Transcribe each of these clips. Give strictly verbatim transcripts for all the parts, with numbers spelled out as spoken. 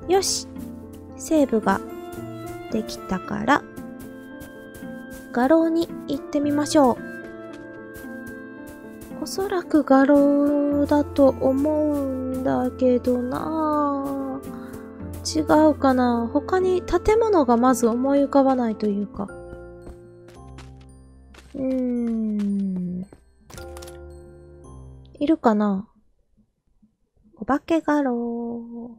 よし。セーブができたから、画廊に行ってみましょう。おそらく画廊だと思うんだけどなぁ。違うかな。他に建物がまず思い浮かばないというか。うーん。いるかな。お化け画廊。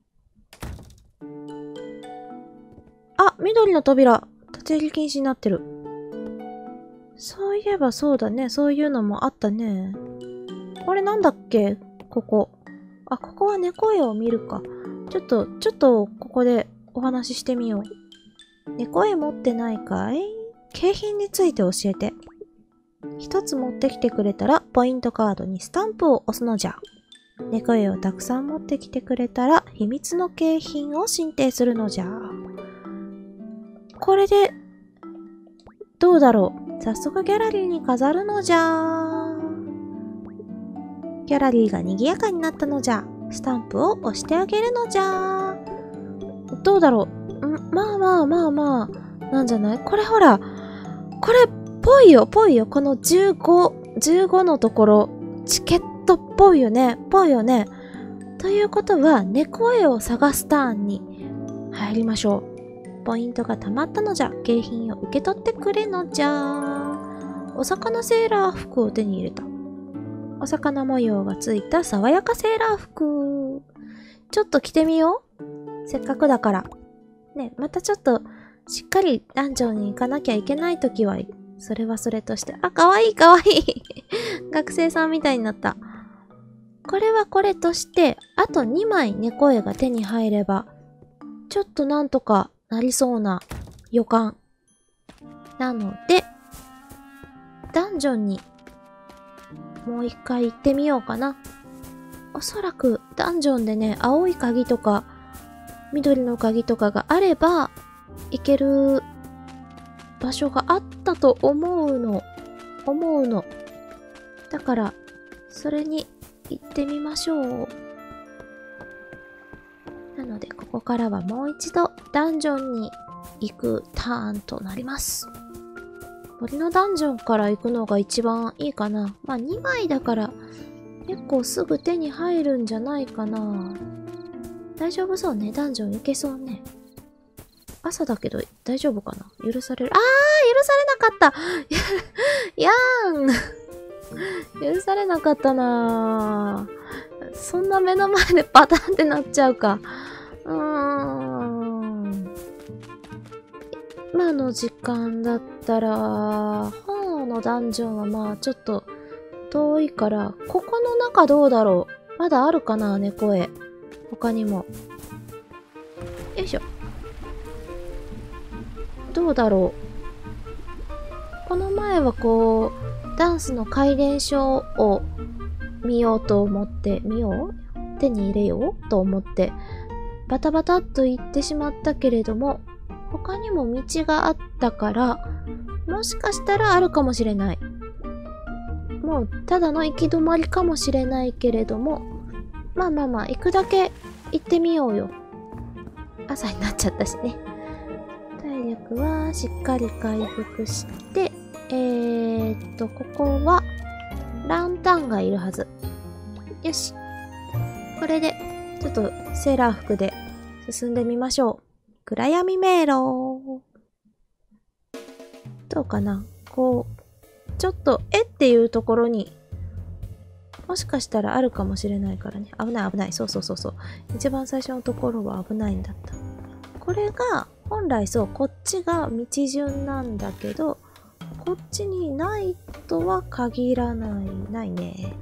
あ、緑の扉。立ち入り禁止になってる。そういえばそうだね。そういうのもあったね。これなんだっけここ。あ、ここは猫絵を見るか。ちょっと、ちょっと、ここでお話ししてみよう。猫絵持ってないかい？景品について教えて。一つ持ってきてくれたら、ポイントカードにスタンプを押すのじゃ。猫絵をたくさん持ってきてくれたら、秘密の景品を申請するのじゃ。これで、どうだろう。早速ギャラリーに飾るのじゃ。ギャラリーが賑やかになったのじゃ。スタンプを押してあげるのじゃ。どうだろう。ん、まあまあまあまあ、なんじゃない？これほら、これ、ぽいよ、ぽいよ。このじゅうご、じゅうごのところ、チケットっぽいよね、ぽいよね。ということは、猫絵を探すターンに入りましょう。ポイントが貯まったのじゃ。景品を受け取ってくれのじゃ。お魚セーラー服を手に入れた。お魚模様がついた爽やかセーラー服。ちょっと着てみよう。せっかくだから。ね、またちょっと、しっかりダンジョンに行かなきゃいけないときは、それはそれとして。あ、かわいいかわいい。学生さんみたいになった。これはこれとして、あとにまい猫絵が手に入れば、ちょっとなんとかなりそうな予感。なので、ダンジョンにもう一回行ってみようかな。おそらくダンジョンでね、青い鍵とか緑の鍵とかがあれば行ける場所があったと思うの。思うの。だから、それに行ってみましょう。なので、ここからはもう一度ダンジョンに行くターンとなります。森のダンジョンから行くのが一番いいかな。まあにまいだから結構すぐ手に入るんじゃないかな。大丈夫そうね。ダンジョン行けそうね。朝だけど大丈夫かな。許される。あー、許されなかったやーん許されなかったなー。そんな目の前でパタンってなっちゃうか。うーん。今の時間だったら、本のダンジョンはまあちょっと遠いから、ここの中どうだろう。まだあるかな、猫絵。他にも。よいしょ。どうだろう。この前はこう、ダンスの改練書を見ようと思って、見よう？手に入れようと思って、バタバタっと行ってしまったけれども、他にも道があったから、もしかしたらあるかもしれない。もう、ただの行き止まりかもしれないけれども、まあまあまあ、行くだけ行ってみようよ。朝になっちゃったしね。体力はしっかり回復して、えーっと、ここは、ランタンがいるはず。よし。これで、ちょっとセーラー服で進んでみましょう。暗闇迷路。どうかな？こう、ちょっと、えっていうところに、もしかしたらあるかもしれないからね。危ない危ない。そうそうそうそう。一番最初のところは危ないんだった。これが、本来そう、こっちが道順なんだけど、こっちにないとは限らない。ないね。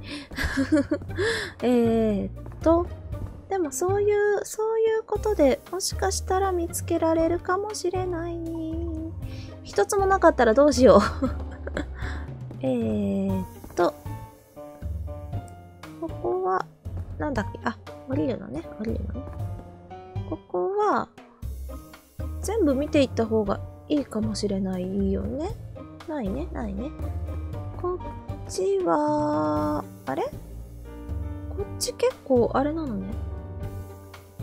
えーっと、でもそういう、そういうことでもしかしたら見つけられるかもしれない。一つもなかったらどうしよう。えーっと、ここは、なんだっけ、あ、降りるのね、降りるのね。ここは、全部見ていった方がいいかもしれないよね。ないね、ないね。こっちは、あれ？こっち結構あれなのね。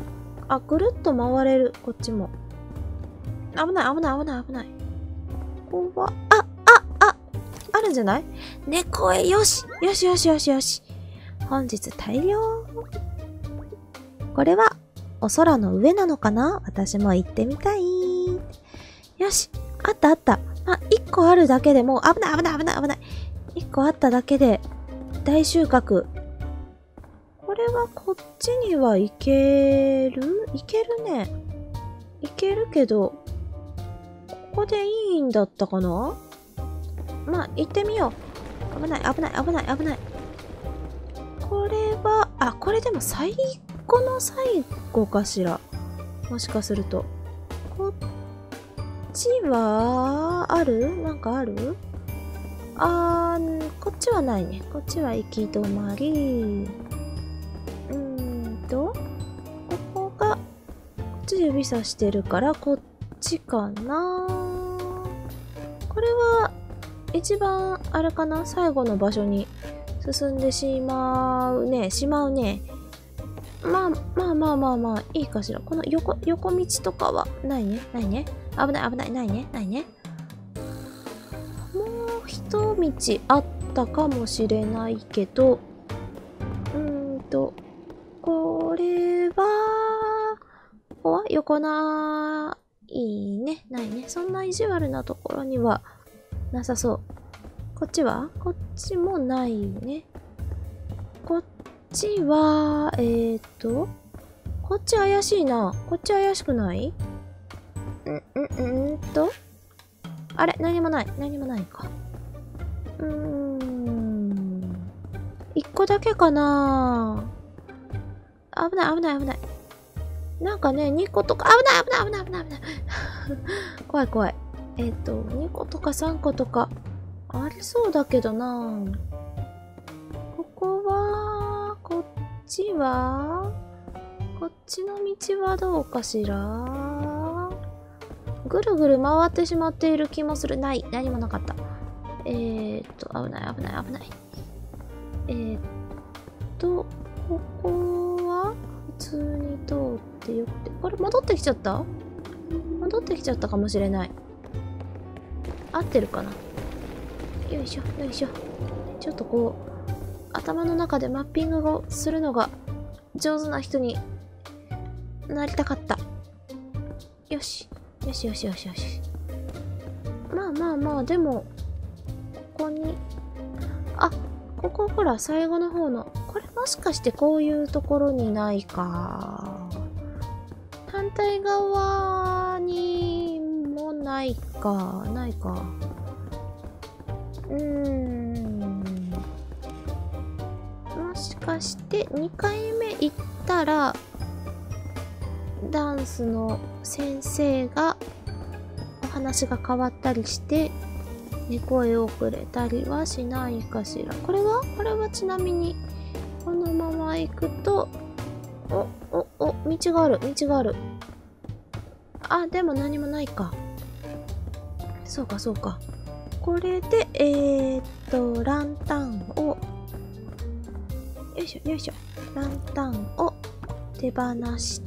あ、ぐるっと回れる。こっちも。危ない、危ない、危ない、危ない。ここは、あ、あ、あ、あるんじゃない？猫へ、よしよしよしよしよし。本日大量。これは、お空の上なのかな？私も行ってみたい。よし。あったあった。まあ、一個あるだけでもう、危ない危ない危ない危ない。一個あっただけで、大収穫。これはこっちには行ける？行けるね。行けるけど、ここでいいんだったかな？まあ、行ってみよう。危ない危ない危ない危ない。これは、あ、これでも最後の最後かしら。もしかすると。こっちは、ある？なんかある？あー、こっちはないね。こっちは行き止まり。うーんと、ここが、こっち指さしてるから、こっちかな。これは、一番、あれかな？最後の場所に進んでしまうね。しまうね。まあ、まあまあまあまあ、いいかしら。この横、横道とかは、ないね。ないね。危ない危ない。ないね。ないね。もう一道あったかもしれないけど、うーんと、これは、ここは横な、いいね。ないね。そんな意地悪なところにはなさそう。こっちは？こっちもないね。こっちは、えーと、こっち怪しいな。こっち怪しくない？ん、ん、んーと、あれ？何もない。何もないか。うーん。一個だけかな？危ない危ない危ない。なんかね、二個とか、危ない危ない危ない危ない危ない。怖い怖い。えっと、二個とか三個とか、ありそうだけどな。ここは、こっちは、こっちの道はどうかしら？ぐるぐる回ってしまっている気もする。ない。何もなかった。えーっと、危ない危ない危ない。えーっと、ここは普通に通ってよくて。これ戻ってきちゃった？戻ってきちゃったかもしれない。合ってるかな？よいしょ、よいしょ。ちょっとこう、頭の中でマッピングをするのが上手な人になりたかった。よし。よしよしよしよし。まあまあまあ、でも、ここに、あ、ここほら、最後の方の、これもしかしてこういうところにないか。反対側にもないか、ないか。うーん。もしかしてにかいめ行ったら、ダンスの先生がお話が変わったりして、ね、声をくれたりはしないかしら。これはこれはちなみに、このまま行くと、お、お、お、道がある、道がある。あ、でも何もないか。そうか、そうか。これで、えーっと、ランタンを、よいしょ、よいしょ。ランタンを手放して、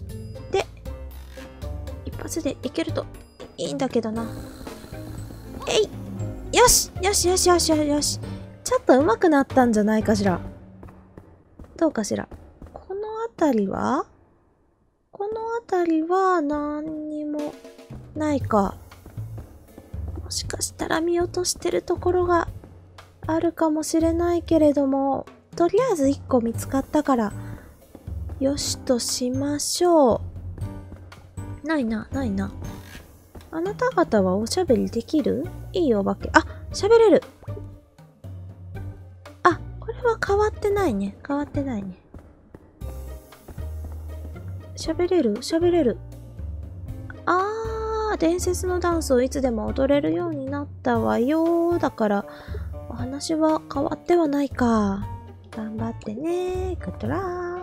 一発でいけるといいんだけどな。えい！よしよしよしよしよしよし。ちょっと上手くなったんじゃないかしら。どうかしら。この辺りはこの辺りは何にもないか。もしかしたら見落としてるところがあるかもしれないけれども、とりあえずいっこ見つかったから、よしとしましょう。ないな、ないな。あなた方はおしゃべりできる？いいお化け。あ、喋れる。あ、これは変わってないね。変わってないね。喋れる？喋れる。あー、伝説のダンスをいつでも踊れるようになったわよ。だから、お話は変わってはないか。頑張ってね。グッドラッ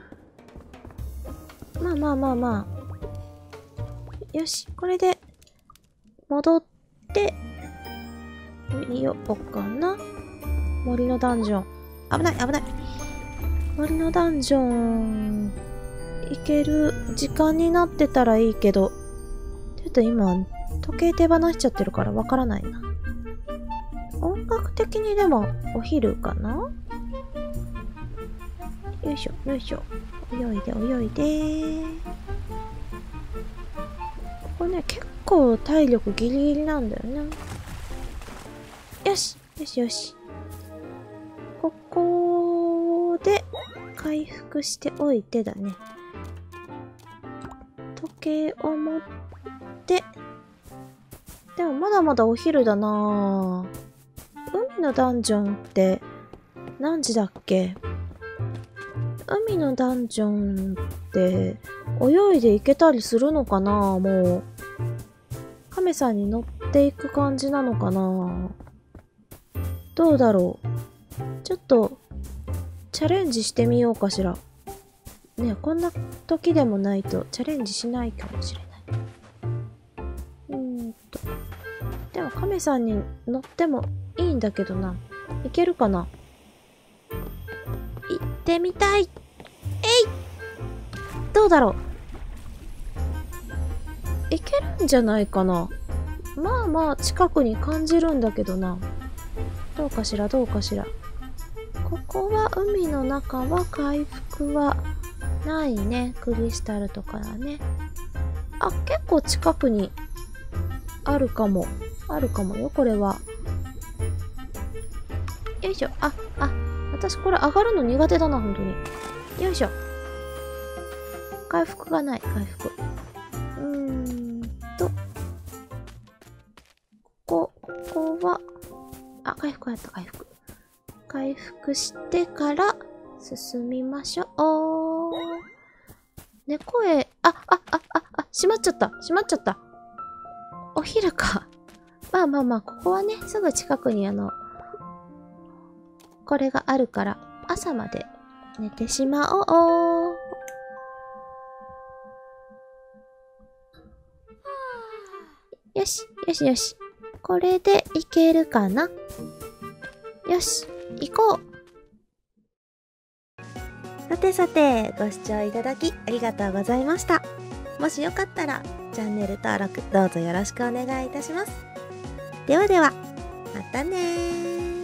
ク。まあまあまあまあ。よし、これで、戻って、みようかな。森のダンジョン。危ない、危ない。森のダンジョン。 行ける時間になってたらいいけど、ちょっと今、時計手放しちゃってるからわからないな。音楽的にでもお昼かな？よいしょ、よいしょ。泳いで、泳いで。ここね、結構体力ギリギリなんだよね。よし、よしよし。ここで回復しておいてだね。時計を持って、でもまだまだお昼だなぁ。海のダンジョンって何時だっけ？海のダンジョンって泳いで行けたりするのかな？もう亀さんに乗っていく感じなのかな？どうだろう。ちょっとチャレンジしてみようかしら。ねえ、こんな時でもないとチャレンジしないかもしれない。うーんと。でも亀さんに乗ってもいいんだけどな。いけるかな？行ってみたい。えい！どうだろう。いけるんじゃないかな。まあまあ近くに感じるんだけどな。どうかしらどうかしら。ここは海の中は回復はないね。クリスタルとかだね。あ、結構近くにあるかも。あるかもよ、これは。よいしょ。あ、あ、私これ上がるの苦手だな、本当に。よいしょ。回復がない、回復。うーんと。ここ、ここは、あ、回復やった、回復。回復してから進みましょう。猫へ、あ、あ、あ、あ、あ、閉まっちゃった、閉まっちゃった。お昼か。まあまあまあ、ここはね、すぐ近くにあの、これがあるから、朝まで寝てしまおう。よし、よしよし。これでいけるかな？よし、行こう。さてさて、ご視聴いただきありがとうございました。もしよかったら、チャンネル登録どうぞよろしくお願いいたします。ではでは、またねー。